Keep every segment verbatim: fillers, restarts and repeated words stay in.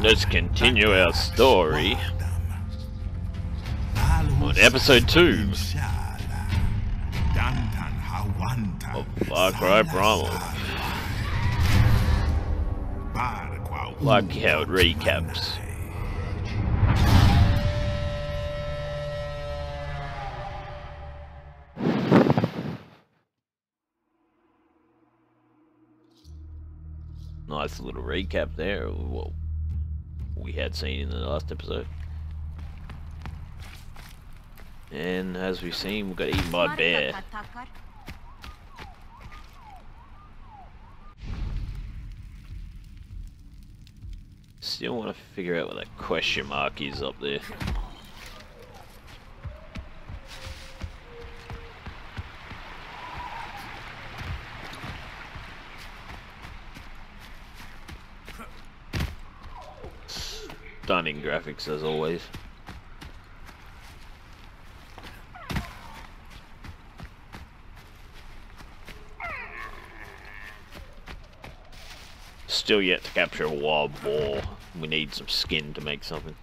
let's continue our story on episode two of Far Cry Primal. Like how it recaps. Nice little recap there of what we had seen in the last episode. And as we've seen, we got eaten by a bear. Still want to figure out what that question mark is up there. Stunning graphics as always. Still yet to capture a wild boar. We need some skin to make something.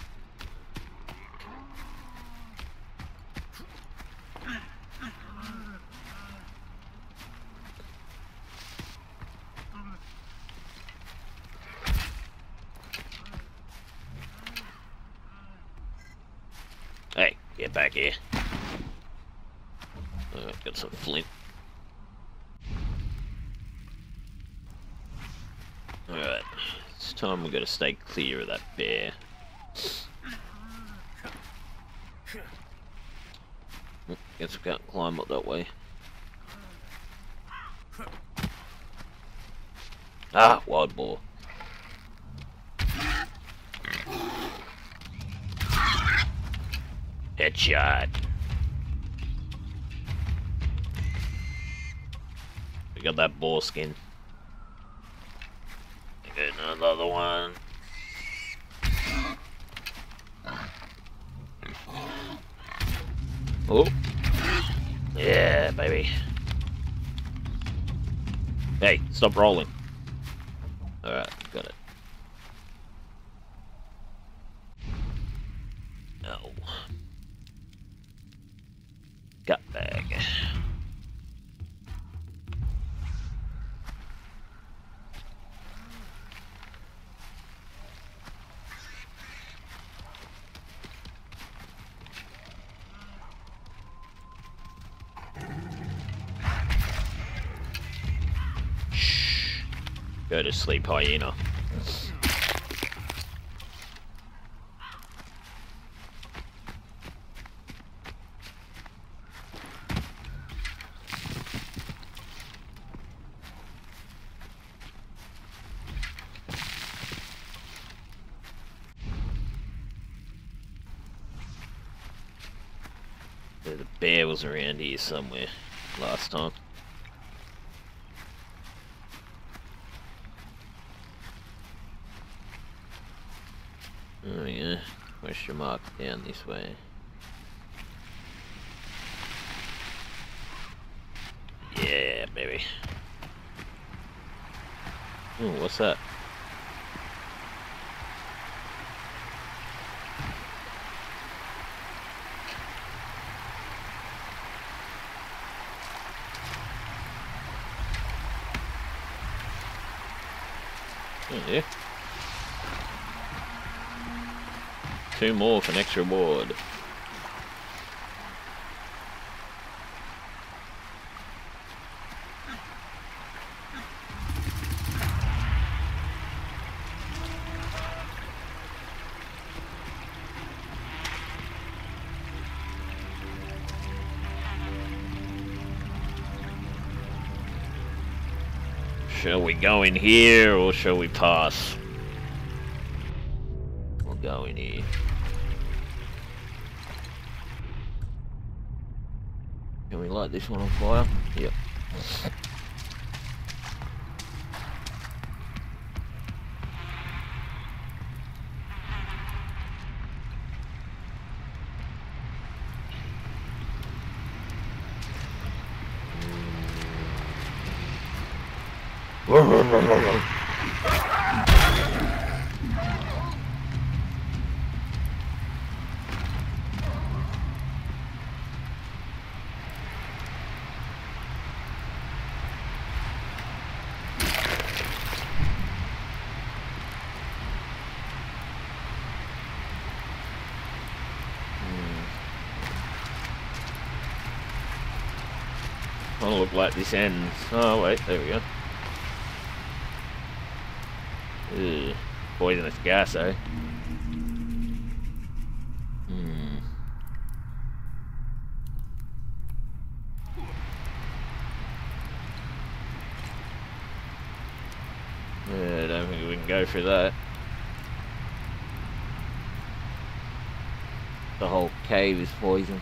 Hey, get back here. Alright, got some flint. Alright, it's time we gotta stay clear of that bear. Guess we can't climb up that way. Ah, wild boar. Headshot. We got that boar skin. Get another one. Oh. Yeah, baby. Hey, stop rolling. Alright, got it. Oh. Gut bag. Shh. Go to sleep, hyena. The bear was around here somewhere last time. Oh yeah, question mark down this way. Yeah, baby. Oh, what's that? Oh, yeah. Two more for next reward. Shall we go in here or shall we pass? We'll go in here. Can we light this one on fire? Yep. Doesn't look like this ends. Oh wait, there we go. Ugh. Poisonous gas, eh? Hmm. Yeah, I don't think we can go through that. The whole cave is poison.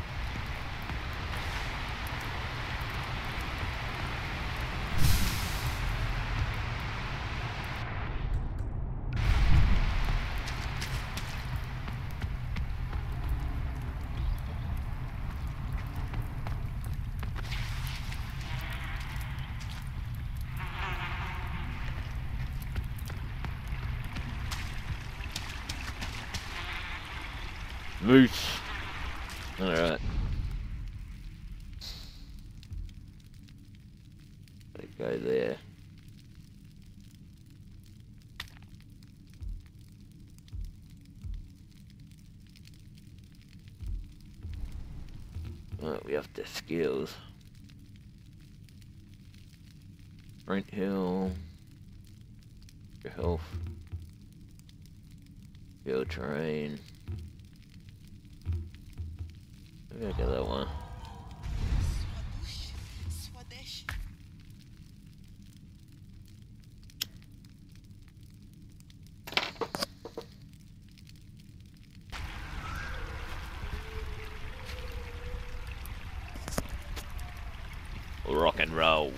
Moose. Alright. Go there. Right, we have the skills. Sprint hill. Your health. Field terrain. Maybe I'll get that one. Rock and roll.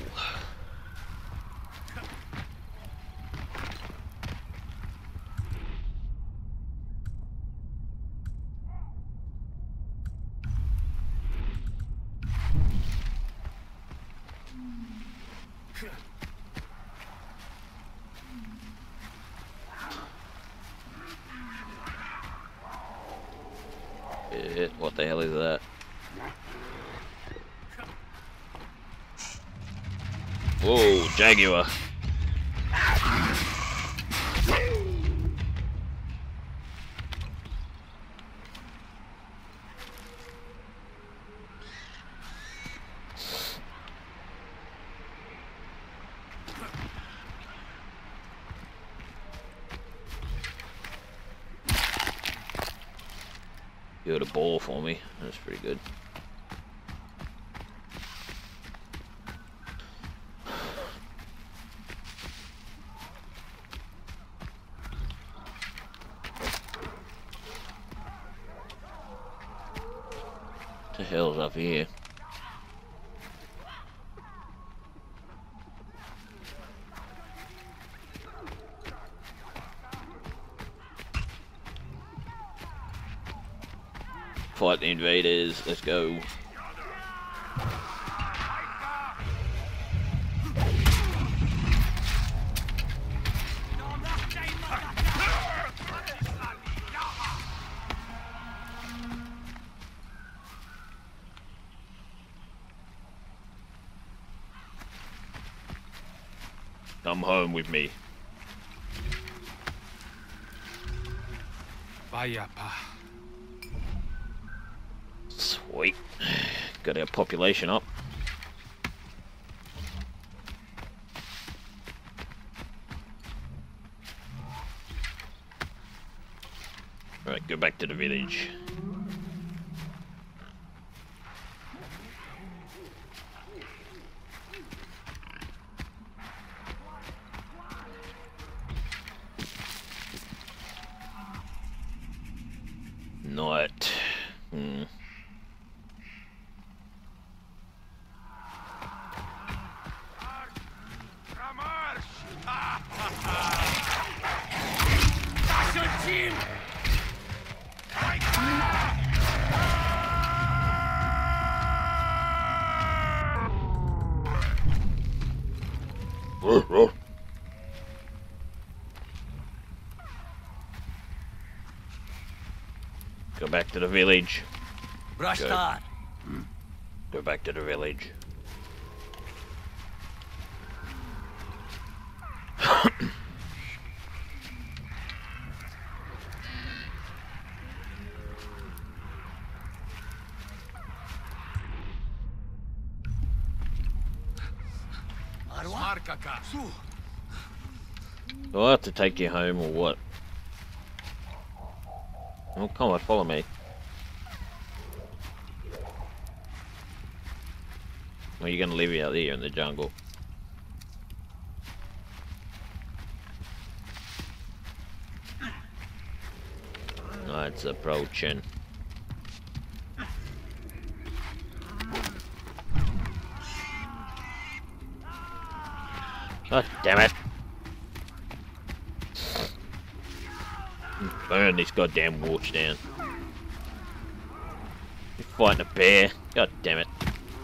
Shit, what the hell is that? Whoa, Jaguar. You had a ball for me. That's pretty good. What the hell's up here? Fight the invaders, let's go. Come home with me. Vaya pa. Sweet. Got our population up. Alright, go back to the village. Night. Hmm. Go back to the village. Go. Go back to the village. Do I have to take you home or what? Oh, come on, follow me. Or are you gonna leave me out here in the jungle? No, it's approaching. God damn it! Burn these goddamn wolves down. You're fighting a bear. God damn it.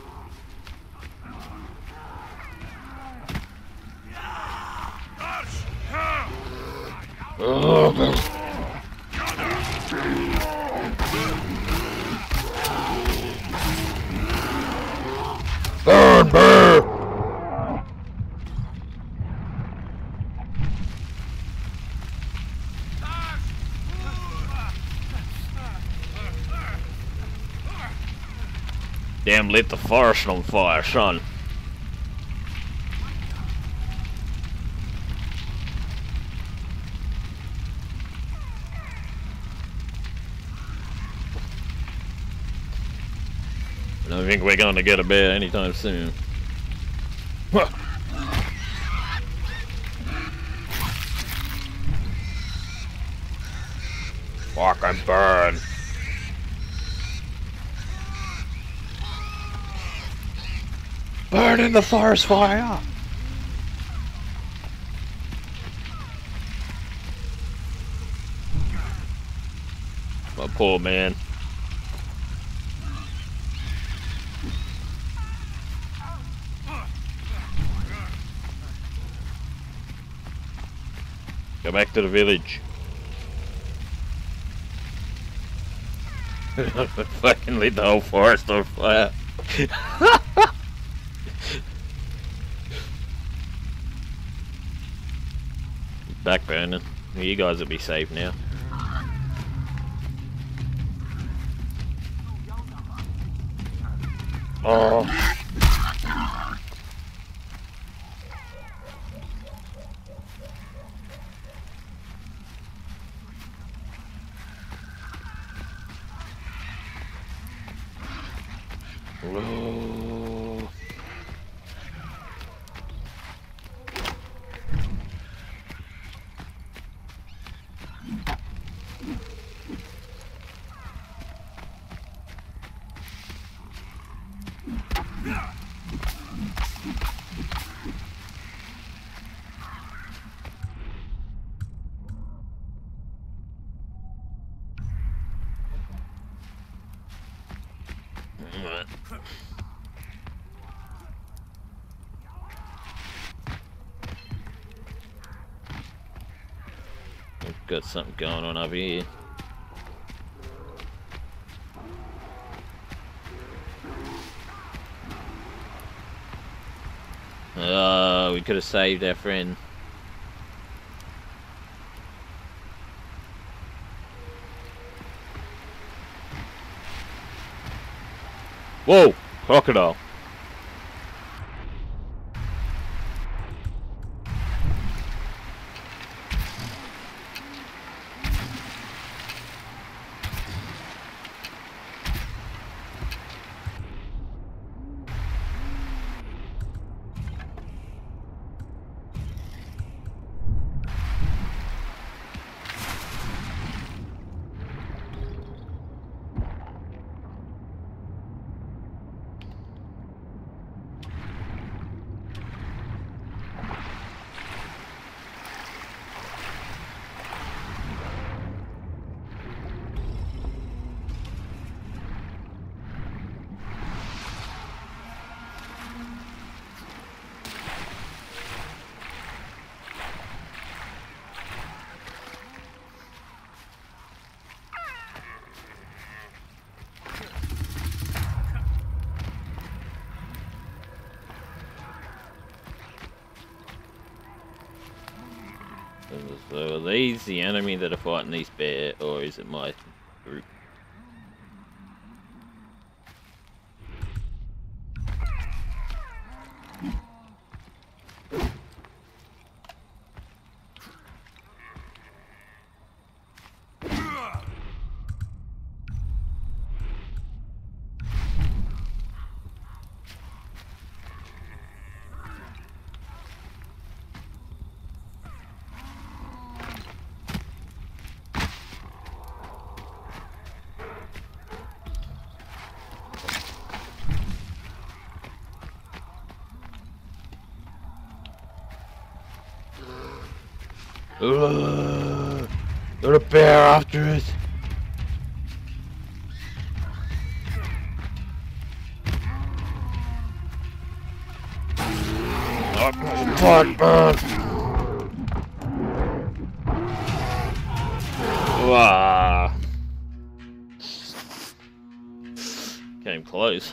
Oh, burn, burn! Damn, lit the forest on fire, son. I don't think we're gonna get a bear anytime soon. Huh. Fucking burn. Burn in the forest fire! My poor man. Go back to the village. Fucking lit the whole forest on fire. Back burning. You guys will be safe now. Oh. Whoa. We've got something going on over here. Oh, we could have saved our friend. Whoa! Crocodile. So are these the enemy that are fighting these bear, or is it my group? Uh, got a bear after us. Oh, fuck, man. Wow. Came close.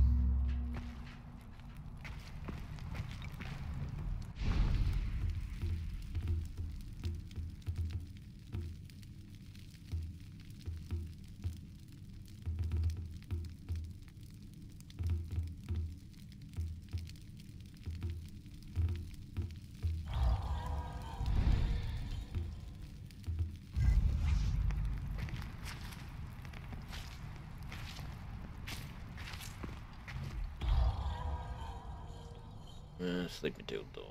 Uh, sleep until dawn.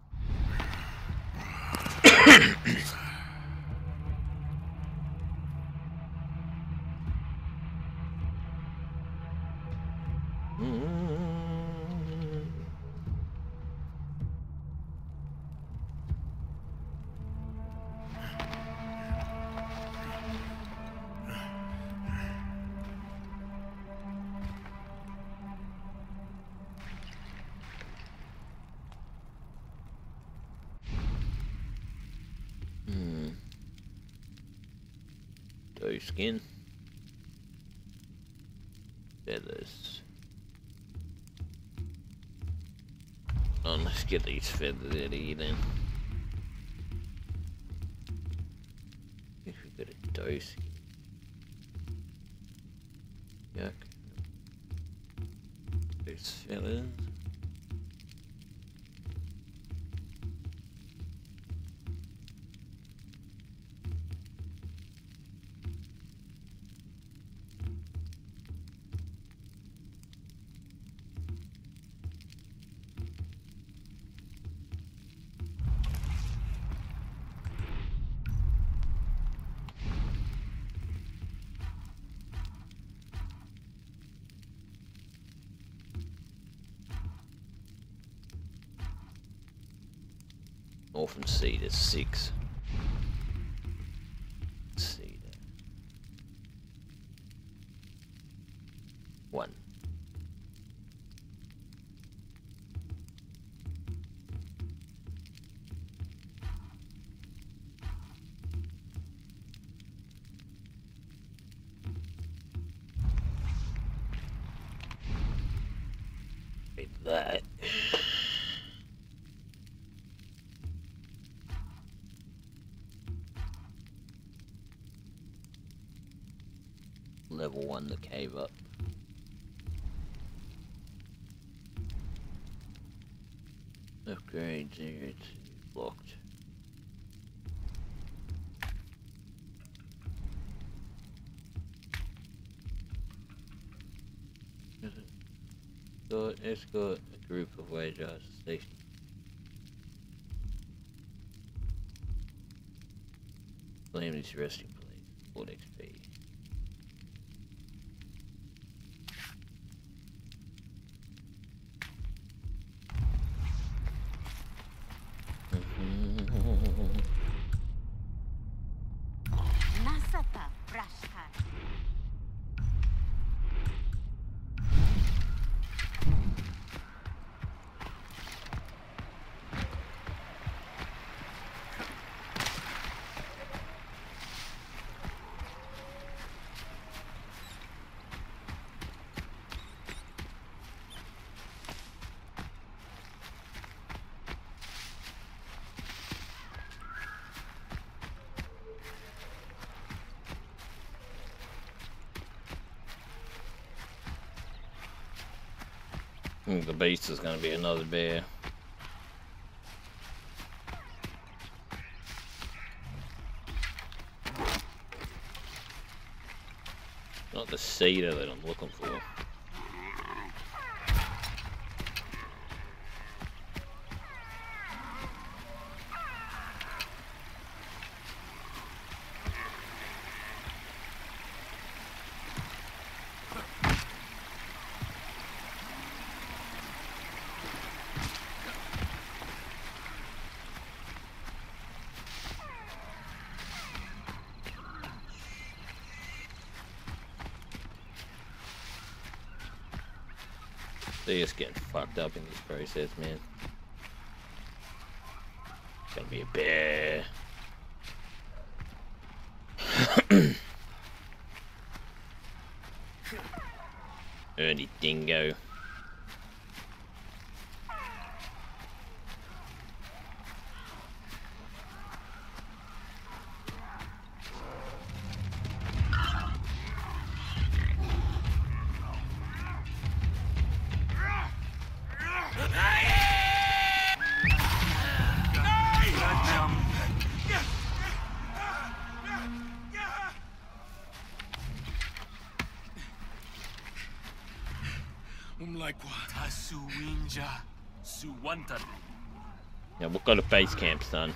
Hmm. Doe skin. Feathers. Oh, let's get these feathers out of here then. If we got a doe skin. Yuck. These feathers. Orphan seed is six. Seed. One. Like that. Level one the cave up. Upgrade zero two blocked. So escort a group of wagers to station. Claim this resting place. Full X P. Nasata Brashtar. I think the beast is going to be another bear. Not the cedar that I'm looking for. They're just getting fucked up in this process, man. It's gonna be a bear. Ernie Dingo. Yeah, we'll go to base camp, son.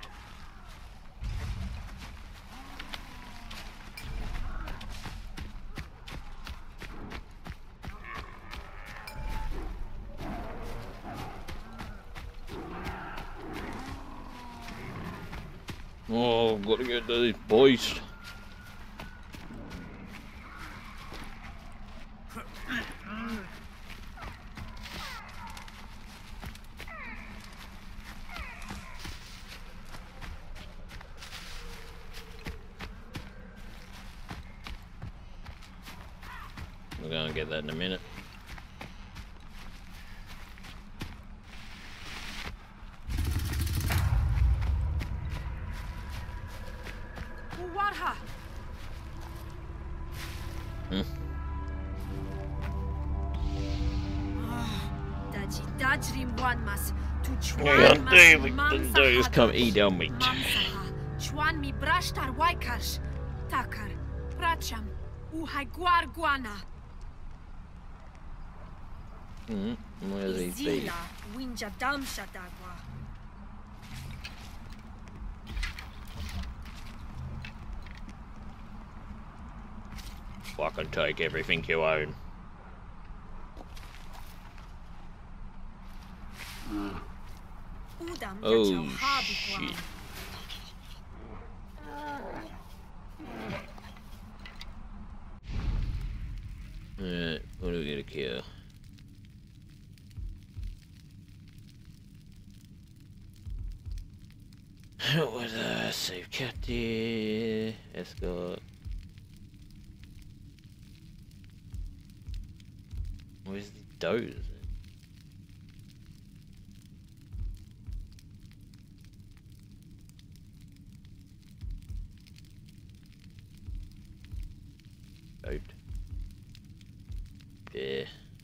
Oh, gotta get to these boys. We're gonna get that in a minute. Hmm. Yeah, David, the days come eat our meat. Chwan mi brashtar waikarsh, takar, pracham, uhai guarguana. Hmm, where's these bees? Winja damsha dagwa. Fucking take everything you own. Oh shit. Alright, what do we gotta kill? What was uh save captive escort. Where's the doze? Out. There.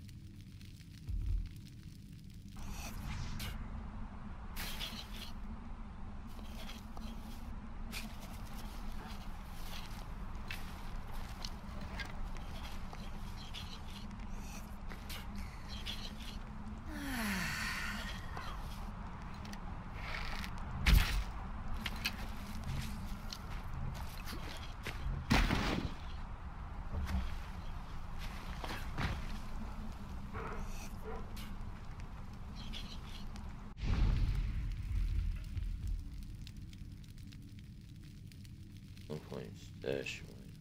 One point stash.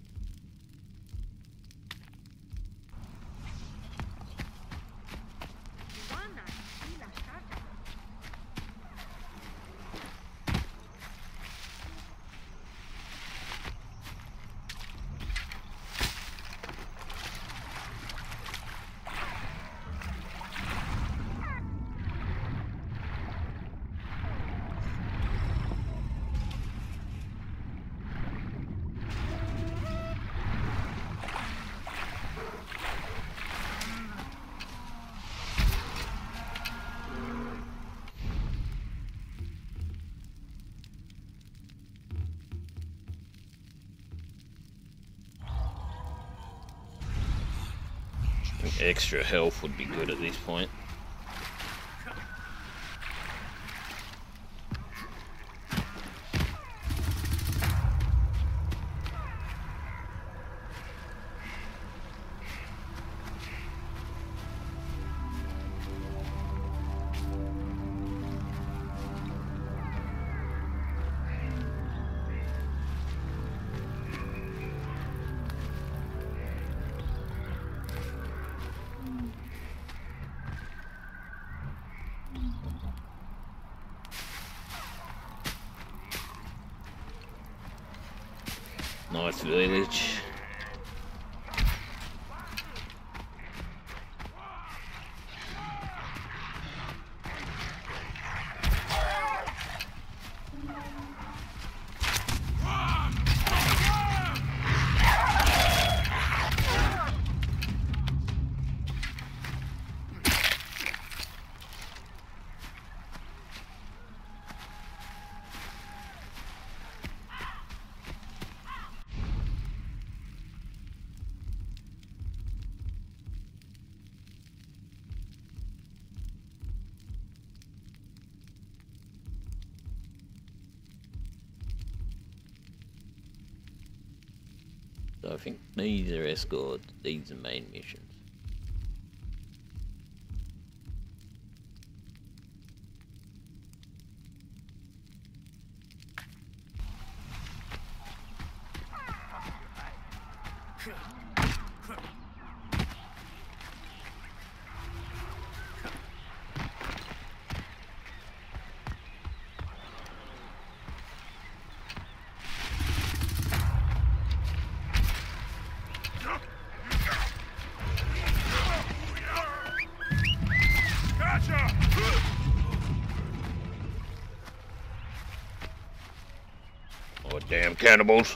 Extra health would be good at this point. Nice village. So I think these are escorts, these are main missions. Oh, damn cannibals.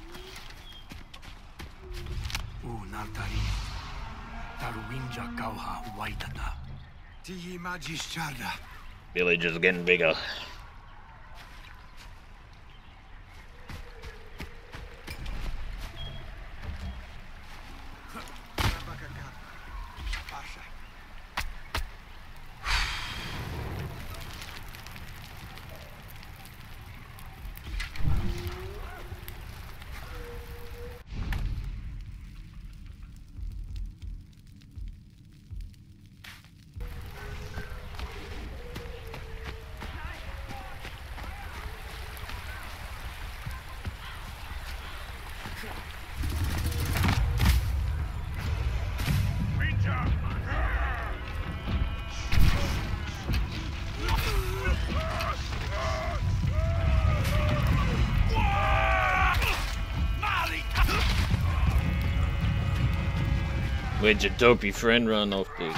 Village is getting bigger. Where'd your dopey friend run off to?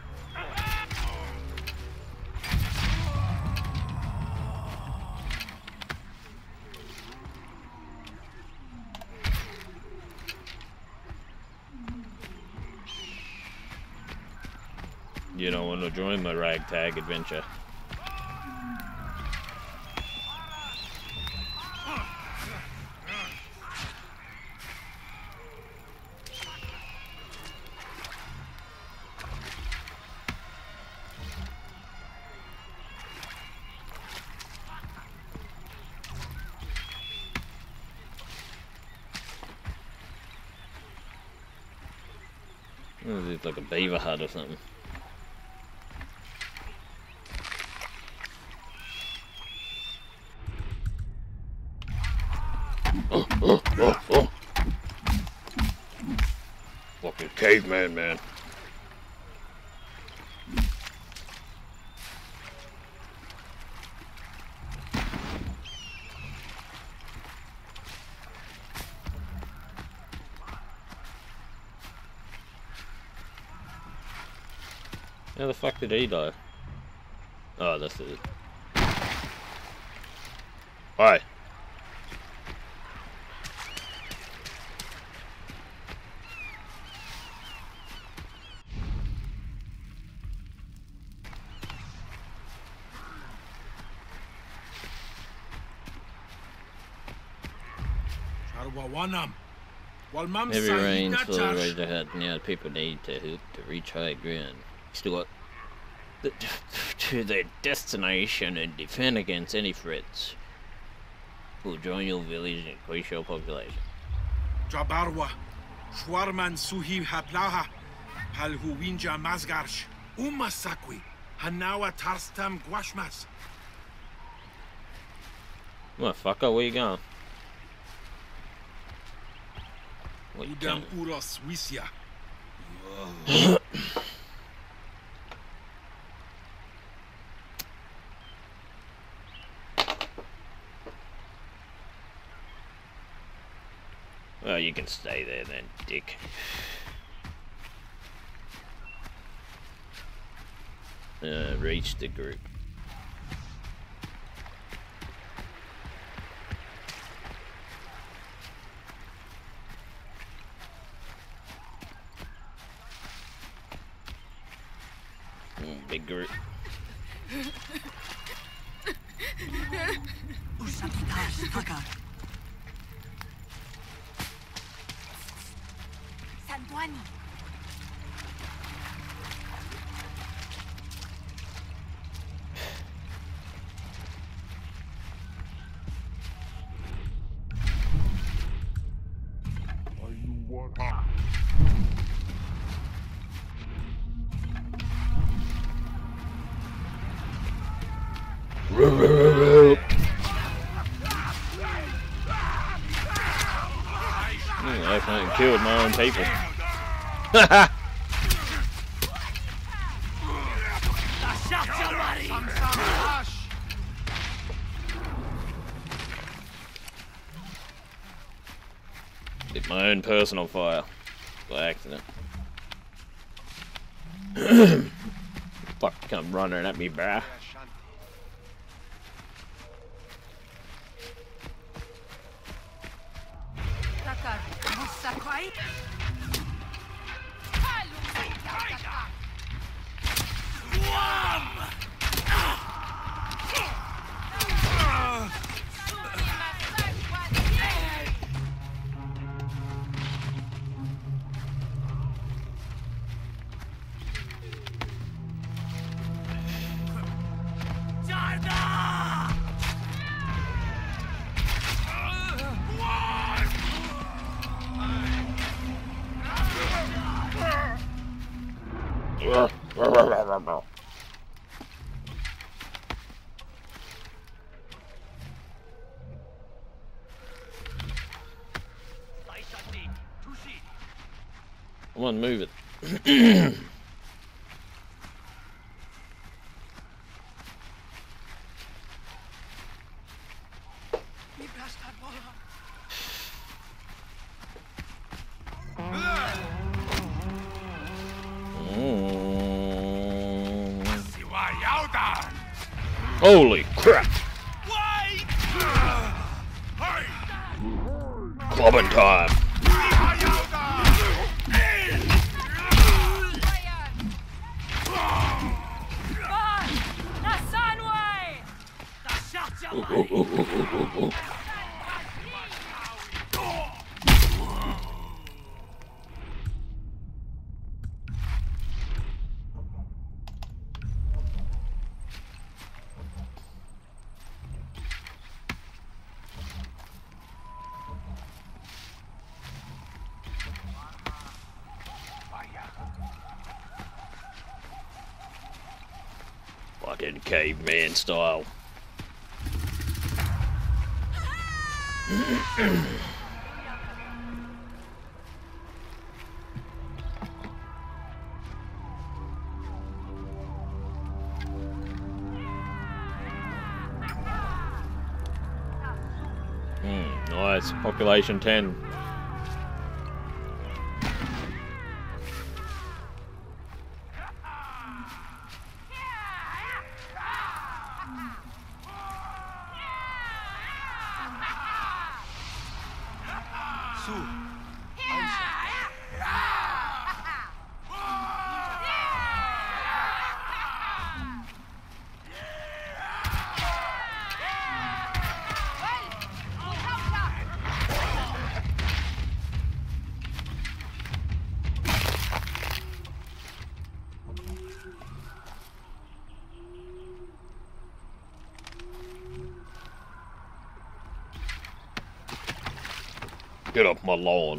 You don't want to join my ragtag adventure. Oh, it's like a beaver hut or something. Oh, oh, oh, oh. Fucking caveman, man. How the fuck did he die? Oh, that's it. Why? Heavy rains will rage ahead. Now people need to help to reach high ground. Still got the, to their destination and defend against any threats. We'll join your village and increase your population. Jabarwa, Shwarman Suhi Haplaha, Palhuwinja Mazgarsh, Umasakwi, Hanawa Tarstam Guashmas. Motherfucker, where you going? Udam Uros Wisya. Well, you can stay there then, dick. Uh, reach the group. Mm, big group. Santuani. Mm, I fucking killed my own people. Haha! Lit my own personal fire by accident. Fuck, come running at me, bruh. Come on, move it. Holy crap! Clubbing time! Ooh, ooh, ooh, ooh, ooh, ooh. Fucking caveman style. Mm, nice. Population ten. Get off my lawn.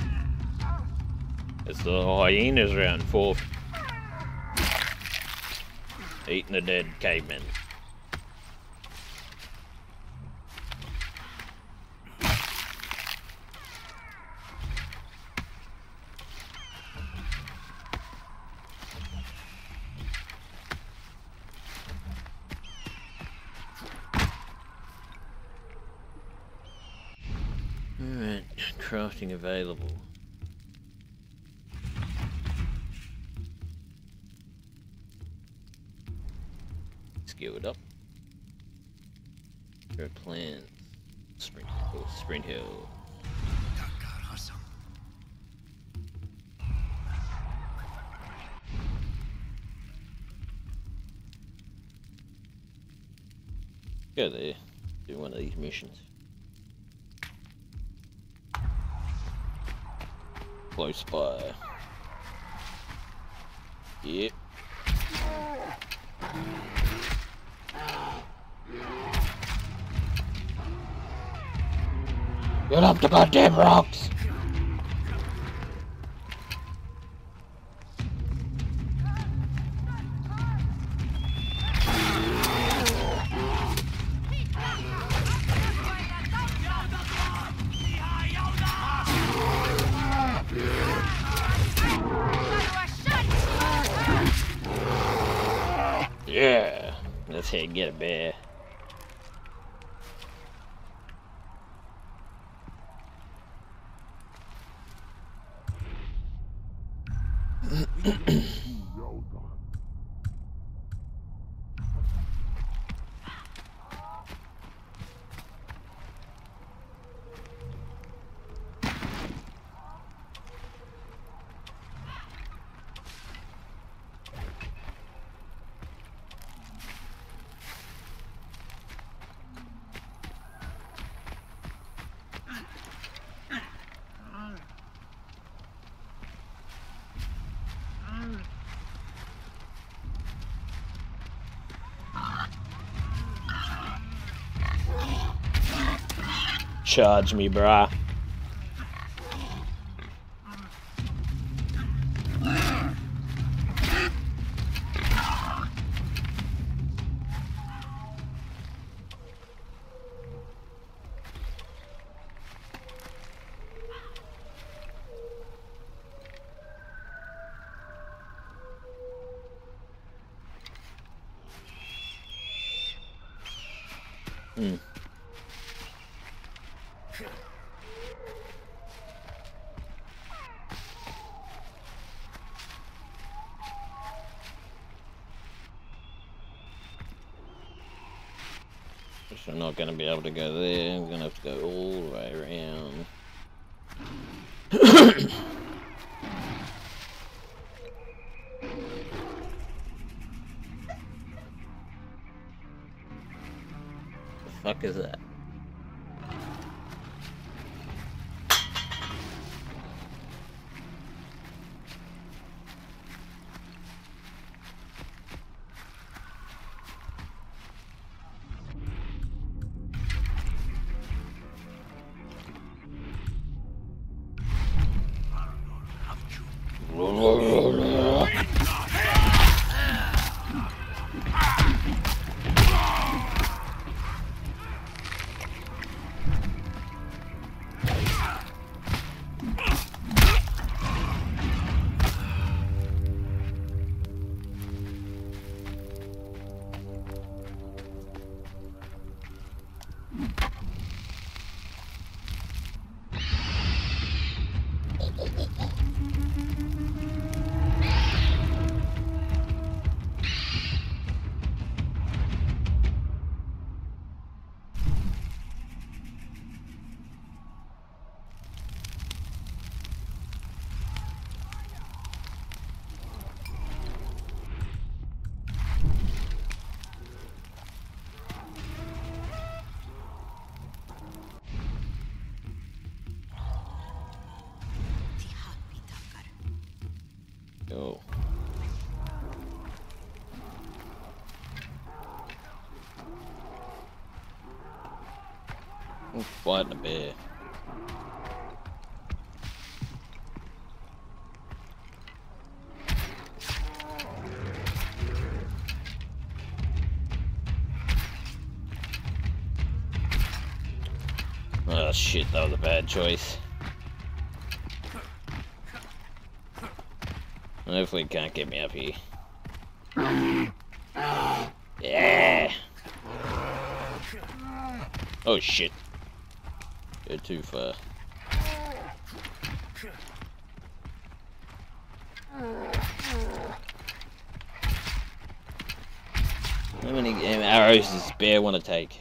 It's the hyenas round fourth. Eating the dead cavemen. Alright, crafting available. Gear it up. There are plans. Sprint Hill. Sprint Hill. Go there. Do one of these missions. Close by. Yep. Get up the goddamn rocks! Yeah, let's head and get a bear. Charge me, brah. Hmm. I'm not going to be able to go there. I'm going to have to go all the way around. The fuck is that? Go. I'm fighting a bear. Oh shit, that was a bad choice. Hopefully he can't get me up here. Yeah! Oh shit. Go too far. How many arrows does this bear want to take?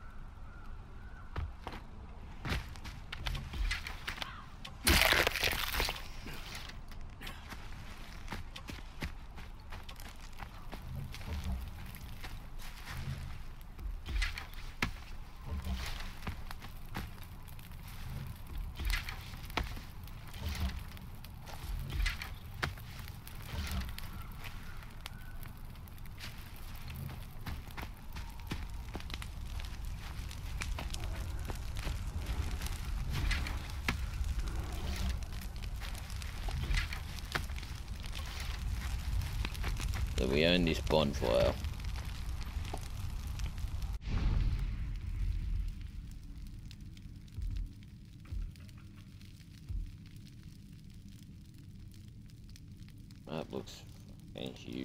So we own this bonfire. That looks fucking huge.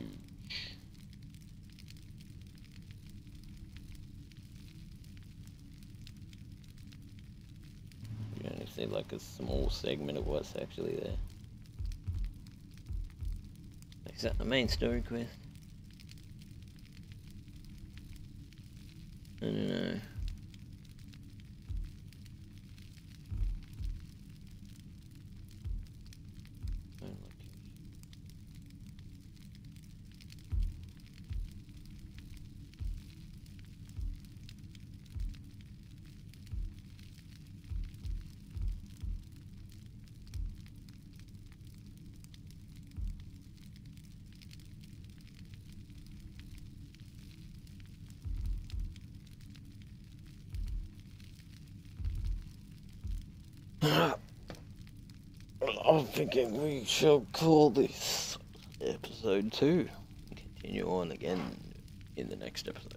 You only see like a small segment of what's actually there. Is that the main story quest? I don't know. I'm thinking we shall call this episode two. Continue on again in the next episode.